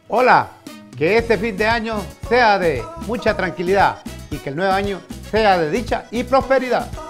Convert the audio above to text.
Hola, que este fin de año sea de mucha tranquilidad y que el nuevo año sea de dicha y prosperidad.